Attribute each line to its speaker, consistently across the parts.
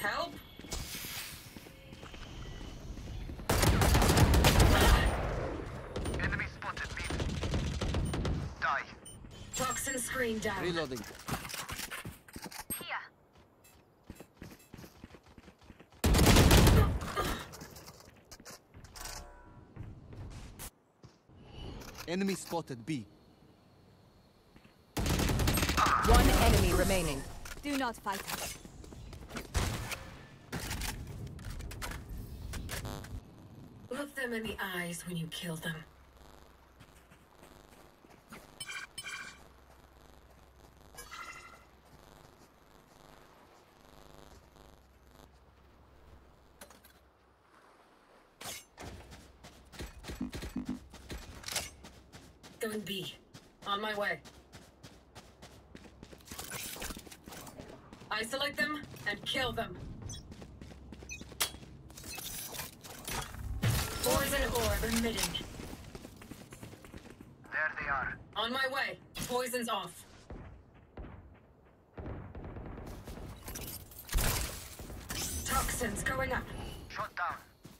Speaker 1: Help!
Speaker 2: Enemy spotted me. Die.
Speaker 1: Toxin screen down.
Speaker 3: Reloading.
Speaker 2: Here.
Speaker 3: Enemy spotted B.
Speaker 4: One enemy remaining. Do not fight us.
Speaker 1: Look them in the eyes when you kill them. Going B. On my way. Isolate them and kill them. Poison orb emitting.
Speaker 2: There they are.
Speaker 1: On my way. Poison's off. Toxins going up.
Speaker 2: Shot down.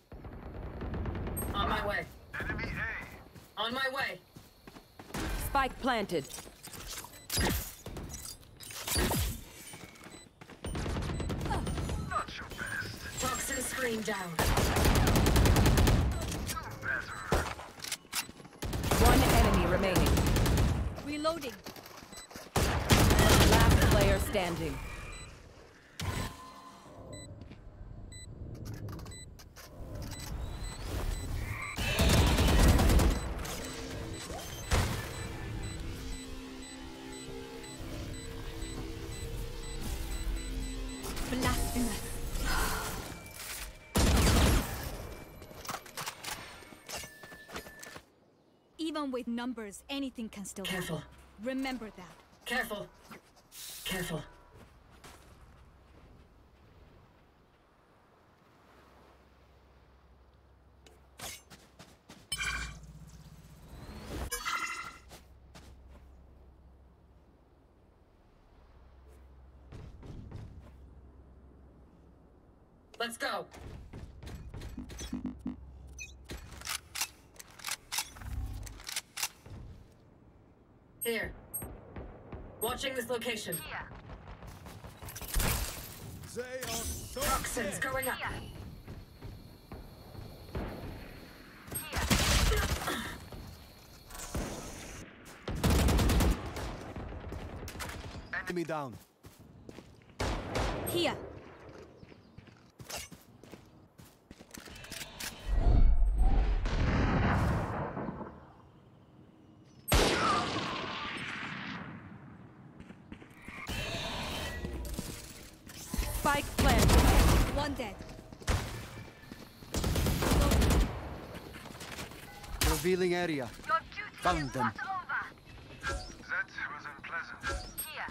Speaker 1: On my way.
Speaker 2: Enemy A.
Speaker 1: On my way.
Speaker 4: Spike planted.
Speaker 2: Not your best.
Speaker 1: Toxin screen down.
Speaker 2: Do better.
Speaker 4: One enemy remaining.
Speaker 5: Reloading.
Speaker 4: Last player standing.
Speaker 5: Blasphemous. Even with numbers, anything can still happen.
Speaker 1: Careful.
Speaker 5: Remember that.
Speaker 1: Careful. Careful. Let's go. Here. Watching this location.
Speaker 2: Here.
Speaker 6: They are so
Speaker 1: Toxins
Speaker 6: dead.
Speaker 1: going up.
Speaker 2: Here.
Speaker 3: Enemy down.
Speaker 5: Here.
Speaker 4: Spike planted.
Speaker 5: One dead.
Speaker 3: Revealing area.
Speaker 2: Your duty
Speaker 3: Found
Speaker 2: is
Speaker 3: them.
Speaker 2: not over. That was unpleasant. Here.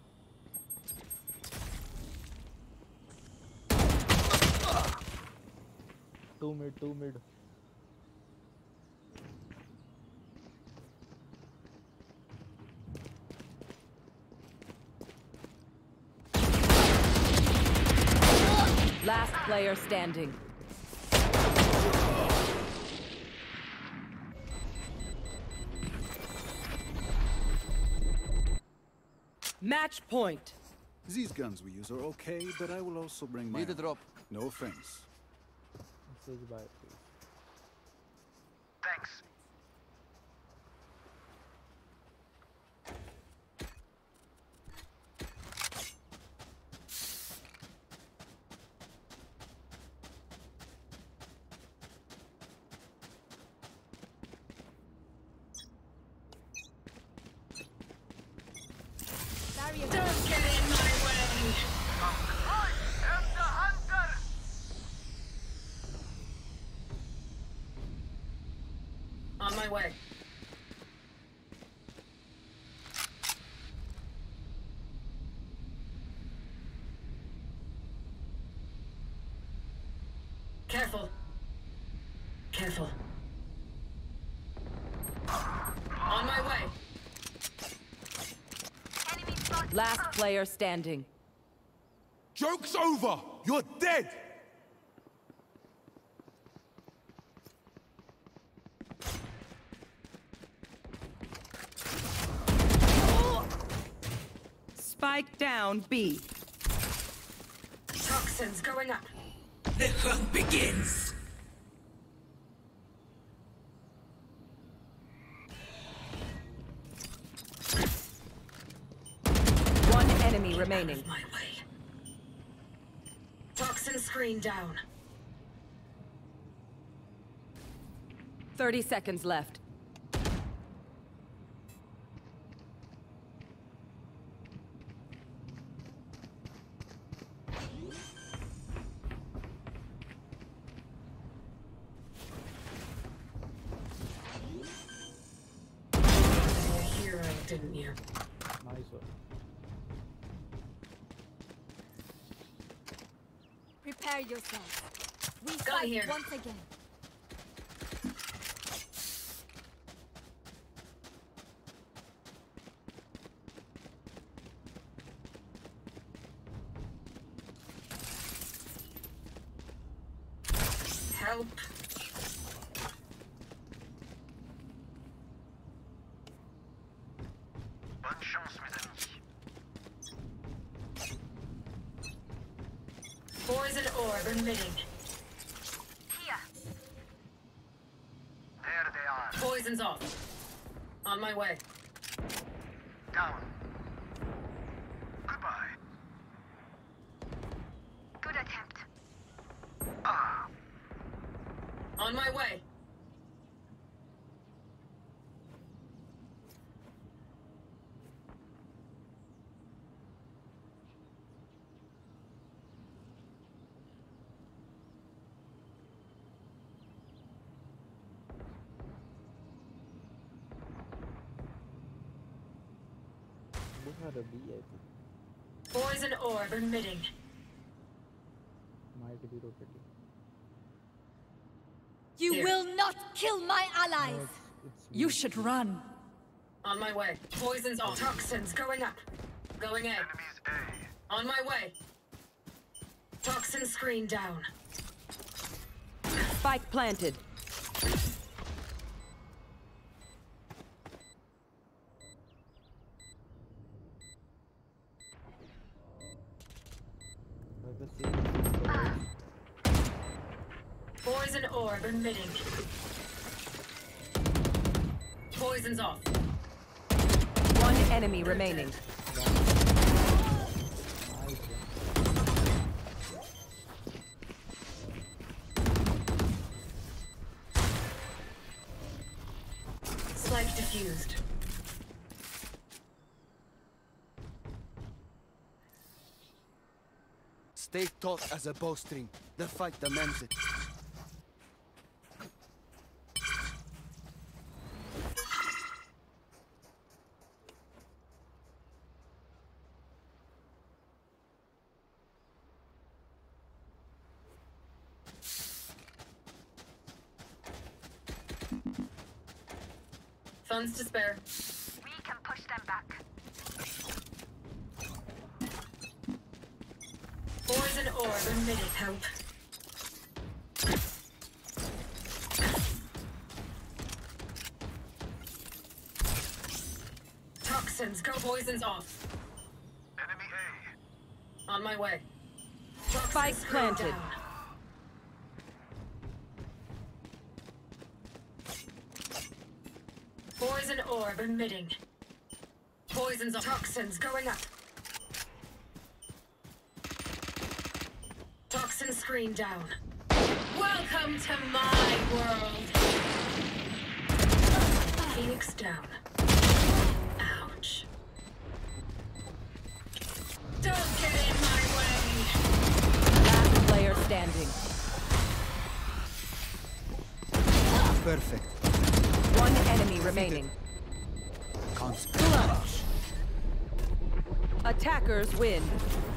Speaker 7: Two mid.
Speaker 4: Last player standing. Match point.
Speaker 6: These guns we use are okay, but I will also bring my
Speaker 3: Need a
Speaker 6: own.
Speaker 3: drop.
Speaker 6: No offense.
Speaker 7: Message by please.
Speaker 2: Thanks.
Speaker 1: Don't get in my way.
Speaker 2: I am the hunter.
Speaker 1: On my way. Careful. Careful. On my way.
Speaker 2: Enemy spotted.
Speaker 4: Last player standing.
Speaker 8: Joke's over! You're dead!
Speaker 9: Spike down, B.
Speaker 1: Toxins going up.
Speaker 10: The hunt begins!
Speaker 4: One enemy remaining.
Speaker 1: My way. Toxin screen down.
Speaker 4: 30 seconds left.
Speaker 1: Hero, didn't you?
Speaker 7: Nice one.
Speaker 5: Prepare yourselves. We
Speaker 1: Gun
Speaker 5: fight
Speaker 1: here.
Speaker 5: once again.
Speaker 1: Help.
Speaker 2: Bonne chance, mes amis.
Speaker 1: Poison orb emitting.
Speaker 2: There they are.
Speaker 1: Poison's off. On my way.
Speaker 2: Down. Goodbye.
Speaker 1: Good attempt.
Speaker 2: Ah.
Speaker 1: On my way.
Speaker 7: Look at the B, I think.
Speaker 1: Poison orb emitting.
Speaker 7: Might be rotating.
Speaker 5: You
Speaker 1: Here.
Speaker 5: will not kill my allies!
Speaker 7: It's
Speaker 4: You should run.
Speaker 1: On my way. Poison's off. Toxins going up. Going A.
Speaker 2: Enemies A.
Speaker 1: On my way. Toxin screen down.
Speaker 4: Spike planted.
Speaker 7: like the same.
Speaker 1: Poison orb emitting. Poison's off.
Speaker 4: One enemy remaining.
Speaker 7: Nice one.
Speaker 1: Spike diffused.
Speaker 3: Stay taut as a bowstring. The fight demands it.
Speaker 1: Funds to spare.
Speaker 11: We can push them back.
Speaker 1: Poison orb emitting. Help. Toxins go. Poison's off.
Speaker 2: Enemy A.
Speaker 1: On my way. Toxins
Speaker 4: Spike
Speaker 1: screen
Speaker 4: planted.
Speaker 1: down. Poison orb emitting. Poison's off. Toxins going up. Toxin screen down. Welcome to my world. Phoenix down. Ouch. Don't get in my way.
Speaker 4: Last player standing.
Speaker 3: Perfect.
Speaker 4: One enemy remaining.
Speaker 3: Constant.
Speaker 4: Clutch. Attackers win.